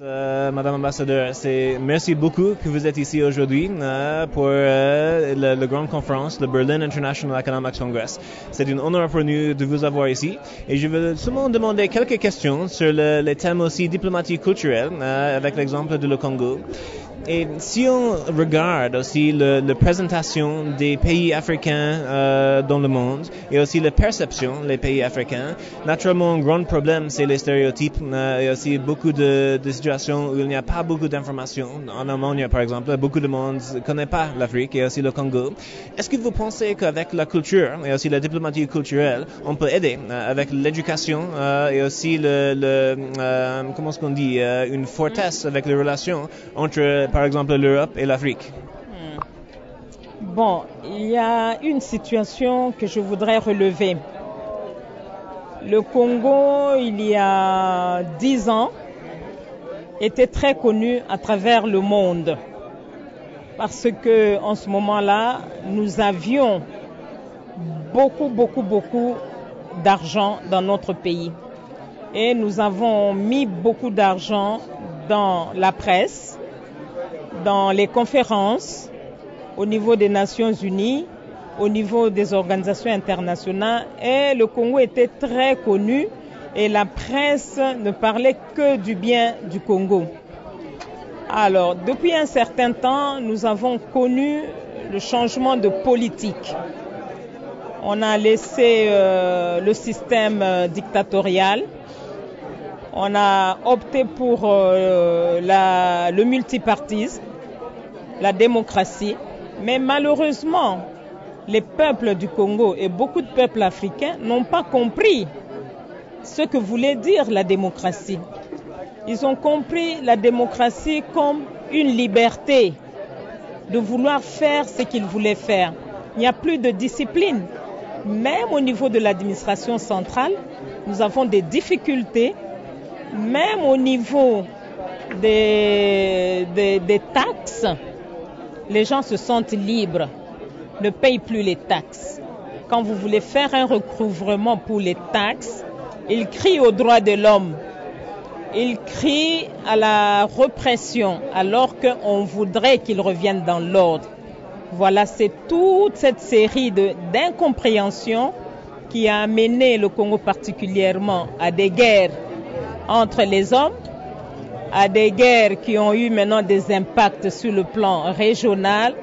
Madame l'ambassadeur, merci beaucoup que vous êtes ici aujourd'hui pour la grande conférence, le Berlin International Economics Congress. C'est un honneur pour nous de vous avoir ici et je veux seulement demander quelques questions sur les thèmes aussi diplomatiques culturels avec l'exemple de le Congo. Et si on regarde aussi la présentation des pays africains dans le monde et aussi la perception des pays africains, naturellement un grand problème c'est les stéréotypes et aussi beaucoup de situations où il n'y a pas beaucoup d'informations. En Allemagne par exemple, beaucoup de monde ne connaît pas l'Afrique et aussi le Congo. Est-ce que vous pensez qu'avec la culture et aussi la diplomatie culturelle, on peut aider avec l'éducation et aussi comment est-ce qu'on dit, une fortesse avec les relations entre par exemple l'Europe et l'Afrique? Bon, il y a une situation que je voudrais relever. Le Congo, il y a 10 ans, était très connu à travers le monde. Parce que en ce moment-là, nous avions beaucoup d'argent dans notre pays. Et nous avons mis beaucoup d'argent dans la presse, dans les conférences, au niveau des Nations Unies, au niveau des organisations internationales. Et le Congo était très connu et la presse ne parlait que du bien du Congo. Alors, depuis un certain temps, nous avons connu le changement de politique. On a laissé le système dictatorial. On a opté pour le multipartisme, la démocratie. Mais malheureusement, les peuples du Congo et beaucoup de peuples africains n'ont pas compris ce que voulait dire la démocratie. Ils ont compris la démocratie comme une liberté de vouloir faire ce qu'ils voulaient faire. Il n'y a plus de discipline. Même au niveau de l'administration centrale, nous avons des difficultés. Même au niveau des taxes, les gens se sentent libres, ne payent plus les taxes. Quand vous voulez faire un recouvrement pour les taxes, ils crient aux droits de l'homme. Ils crient à la répression, alors qu'on voudrait qu'ils reviennent dans l'ordre. Voilà, c'est toute cette série d'incompréhensions qui a amené le Congo particulièrement à des guerres entre les hommes, à des guerres qui ont eu maintenant des impacts sur le plan régional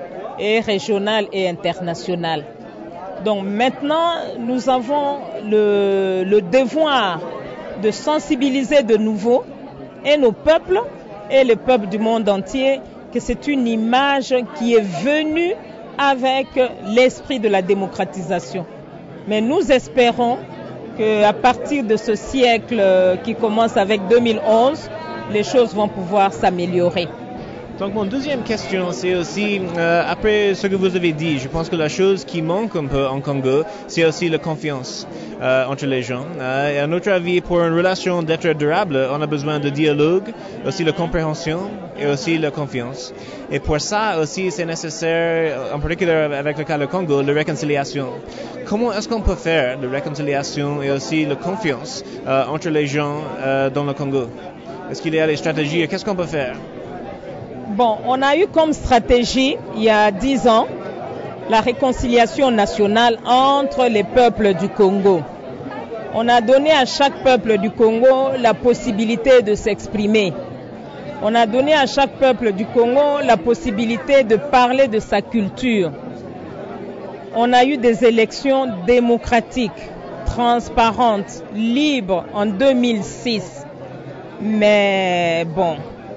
et international. Donc maintenant, nous avons le devoir de sensibiliser de nouveau et nos peuples et les peuples du monde entier que c'est une image qui est venue avec l'esprit de la démocratisation. Mais nous espérons qu'à partir de ce siècle qui commence avec 2011, les choses vont pouvoir s'améliorer. Donc mon deuxième question, c'est aussi, après ce que vous avez dit, je pense que la chose qui manque un peu en Congo, c'est aussi la confiance entre les gens. Et à notre avis, pour une relation d'être durable, on a besoin de dialogue, aussi la compréhension et aussi la confiance. Et pour ça aussi, c'est nécessaire, en particulier avec le cas du Congo, la réconciliation. Comment est-ce qu'on peut faire la réconciliation et aussi la confiance entre les gens dans le Congo? Est-ce qu'il y a des stratégies et qu'est-ce qu'on peut faire? Bon, on a eu comme stratégie, il y a 10 ans, la réconciliation nationale entre les peuples du Congo. On a donné à chaque peuple du Congo la possibilité de s'exprimer. On a donné à chaque peuple du Congo la possibilité de parler de sa culture. On a eu des élections démocratiques, transparentes, libres en 2006. Mais bon,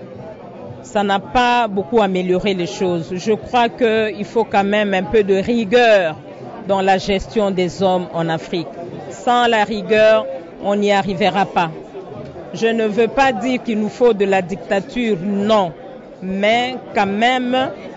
ça n'a pas beaucoup amélioré les choses. Je crois qu'il faut quand même un peu de rigueur dans la gestion des hommes en Afrique. Sans la rigueur, on n'y arrivera pas. Je ne veux pas dire qu'il nous faut de la dictature, non, mais quand même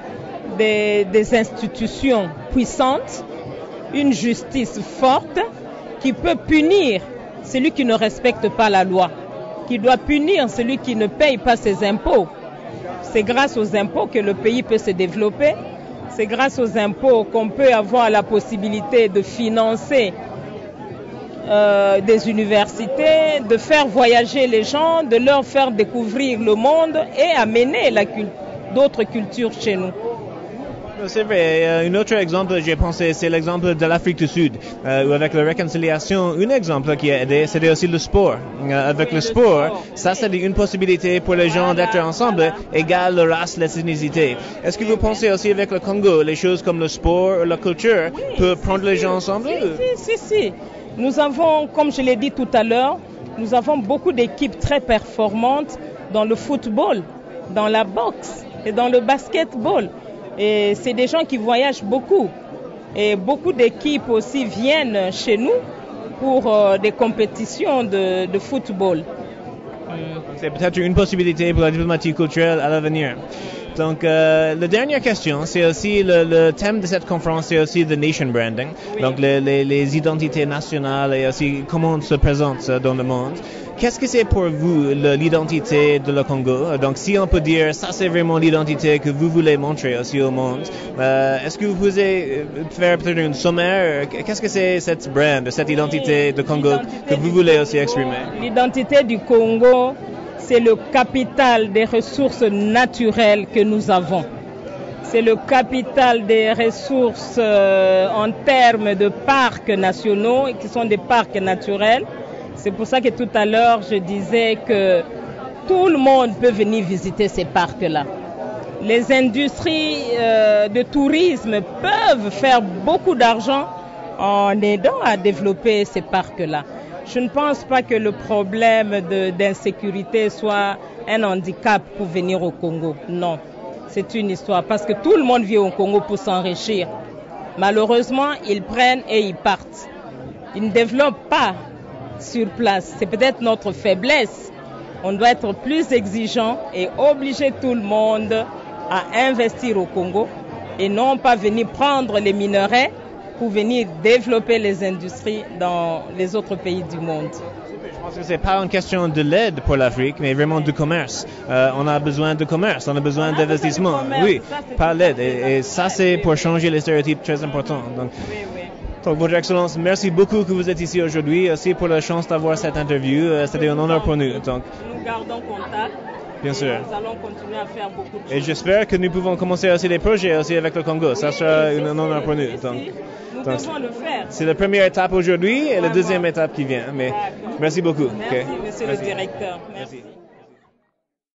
des institutions puissantes, une justice forte qui peut punir celui qui ne respecte pas la loi, qui doit punir celui qui ne paye pas ses impôts. C'est grâce aux impôts que le pays peut se développer. C'est grâce aux impôts qu'on peut avoir la possibilité de financer des universités, de faire voyager les gens, de leur faire découvrir le monde et amener d'autres cultures chez nous. C'est vrai. Un autre exemple, j'ai pensé, c'est l'exemple de l'Afrique du Sud, où avec la réconciliation, un exemple qui a aidé, c'était aussi le sport. Avec le sport, ça c'est une possibilité pour les gens d'être ensemble, égale la race, l'ethnicité. Est-ce que vous pensez aussi avec le Congo, les choses comme le sport, la culture, peuvent prendre les gens ensemble? Si. Nous avons, comme je l'ai dit tout à l'heure, nous avons beaucoup d'équipes très performantes dans le football, dans la boxe et dans le basketball. Et c'est des gens qui voyagent beaucoup. Et beaucoup d'équipes aussi viennent chez nous pour des compétitions de football. C'est peut-être une possibilité pour la diplomatie culturelle à l'avenir. Donc, la dernière question, c'est aussi le thème de cette conférence, c'est aussi the nation branding. Oui. Donc, les identités nationales et aussi comment on se présente dans le monde. Qu'est-ce que c'est pour vous l'identité de le Congo? Donc, si on peut dire, ça c'est vraiment l'identité que vous voulez montrer aussi au monde. Est-ce que vous pouvez faire peut-être une sommaire? Qu'est-ce que c'est cette brand, cette identité de Congo que vous voulez aussi exprimer? L'identité du Congo, c'est le capital des ressources naturelles que nous avons. C'est le capital des ressources en termes de parcs nationaux, qui sont des parcs naturels. C'est pour ça que tout à l'heure, je disais que tout le monde peut venir visiter ces parcs-là. Les industries de tourisme peuvent faire beaucoup d'argent en aidant à développer ces parcs-là. Je ne pense pas que le problème d'insécurité soit un handicap pour venir au Congo. Non, c'est une histoire. Parce que tout le monde vient au Congo pour s'enrichir. Malheureusement, ils prennent et ils partent. Ils ne développent pas sur place. C'est peut-être notre faiblesse. On doit être plus exigeant et obliger tout le monde à investir au Congo et non pas venir prendre les minerais pour venir développer les industries dans les autres pays du monde. Je pense que ce n'est pas une question de l'aide pour l'Afrique, mais vraiment du commerce. On a besoin de commerce, on a besoin d'investissement. Oui, pas l'aide. Et ça, c'est pour changer les stéréotypes très importants. Donc, donc, Votre Excellence, merci beaucoup que vous êtes ici aujourd'hui, aussi pour la chance d'avoir cette interview. C'était un honneur pour nous. Donc, nous gardons contact. Bien sûr. Nous allons continuer à faire beaucoup de choses. Et j'espère que nous pouvons commencer aussi des projets aussi avec le Congo. Ça sera un honneur pour nous. Donc, nous devons le faire. C'est la première étape aujourd'hui et la deuxième étape qui vient. Mais merci beaucoup. Merci, monsieur le directeur. Merci.